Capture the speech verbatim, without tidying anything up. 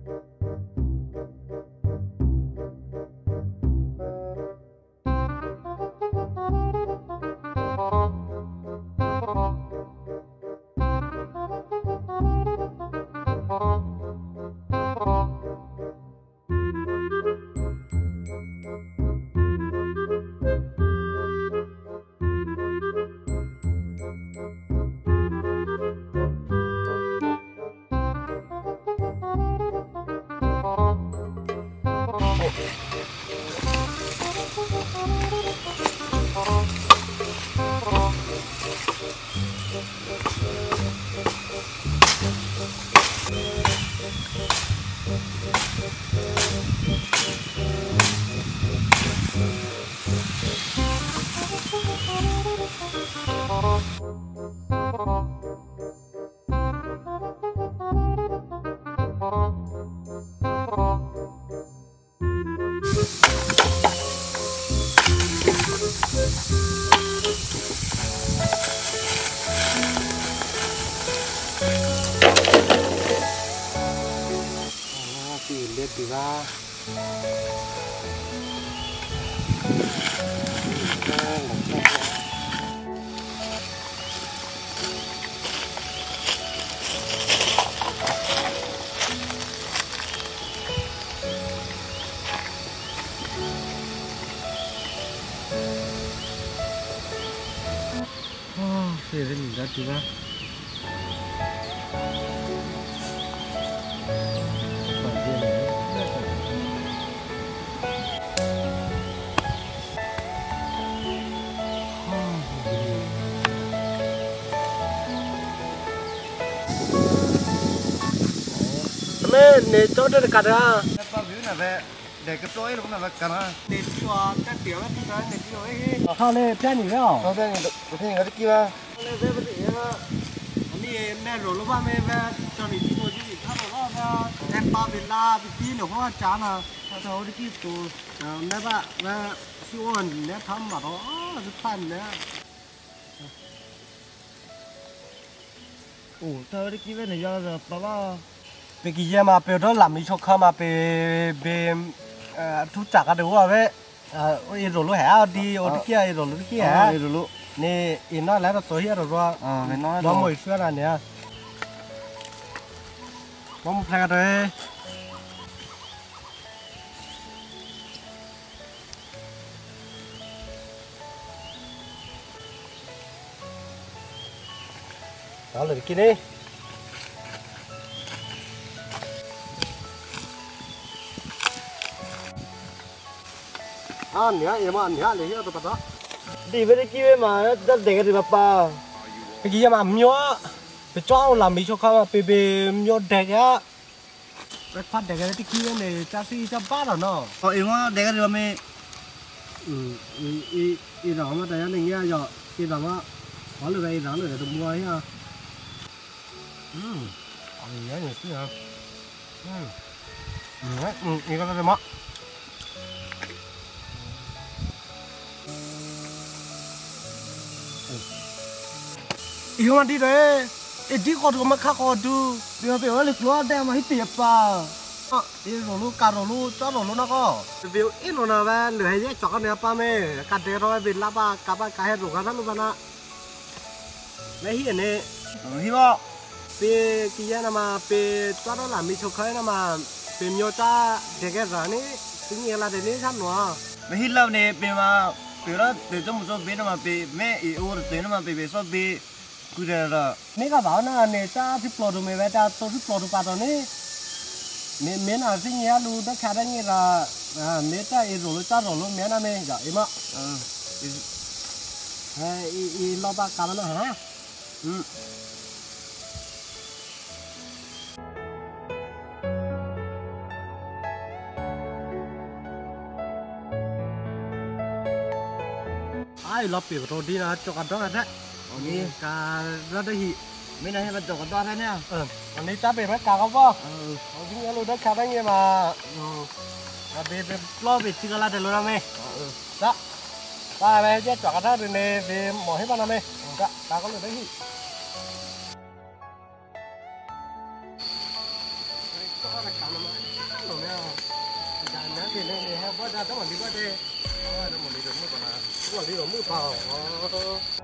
Thì ra thì mình ra thì ra nè cho nó cả ra. Bao nhiêu là về để cái tối lúc nào về cả ra. Để cho các tiểu nó đi ra để đi rồi. Họ này plan gì đó? Họ plan gì? Có thể người kia. Này về bên đấy á. Anh đi nè rồi lúc ba mươi về cho mình đi ngồi đi tháp rồi đó. Em ba bên la bên kia nó hoa chán à. Họ thôi đi kia tụ. Nè ba về siêu ổn nè thăm mà đó. Rất fan nè. Ủa thôi đi kia về này giờ giờ bà ba. Bây giờ mà bây giờ làm gì cho không mà bây bây thu chặt cái đồ à vậy, rồi rồi lúc hè đi ở kia rồi lúc kia rồi lúc nè in nó lấy nó tối rồi rồi, à cái nó nó mồi xưa là nè, có một cái đấy, đó là cái kia đi. Ăn nhá, em ăn nhá, lấy cái đồ đó. Đi với cái kia mà rất để cái gì mà pa. Cái kia mà nhớ, phải cho làm mấy chỗ khác mà bị bị nhớ đẹp á. Cái phát đẹp cái kia này, cha si cha ba rồi nó. Ờ em á, để cái gì mà mày. Ừ, y y y đó mà tại anh nghe rồi, y đó mà có lừa đây đó lừa tụi mua ấy ha. Ừ, ăn nhớ nhớ chứ hả? Ừ, ừ, ừ, y cái đó mà. Yêu đi đấy, cái gì còn mà khác còn chứ, bây giờ bây giờ lúc đó mà hết tiệp à, đi rồi lúc cả rồi lúc cho rồi lúc nó có, bây giờ ít rồi nào về lười hết chọn cái này pa mê, cả thế rồi về lá ba cả ba cái hết rồi cả lúc đó, mấy hiện này, Hi bo. bây cái gì mà bây cho nó làm mấy chỗ khác mà bây nhiều cha để cái gì này, cái gì là để này sao nữa, Mày hít lâu này bị mà bị đó từ trong một số bên mà bị mẹ ý ô rồi tới nó mà bị bị số bị cứ thế rồi. mấy cái bảo nó này cha thích plot rồi mấy bé cha tôi thích plot rồi này. Mẹ mẹ nào sinh nhá lu nó khá như là à mẹ ta ý rồi cha rồi luôn mẹ nào mẹ dạ em ạ. Ừ. Hay ý ý lo ba cả nó hả? Ừ. Ai lo biểu rồi đi là cho cả đó hết. Đi Cả rất đấy. mấy này bắt đầu có to thế nè. Ừ. Anh đi cha về mấy cả không có? Ừ. Ông sinh nhá lu nó khá như mà. Ừ. À về về lo về chỉ là để luôn làm mẹ. Ừ. Đó. Ba mẹ chết chọn cái đó này về mỏ hết ba năm mẹ. Dạ, ta có được đấy thì. là cả nó mà rồi nè giờ nhớ thì lên thì hay bắt ra tao mà đi qua đây đó là một lý do mà còn là một lý do mua tàu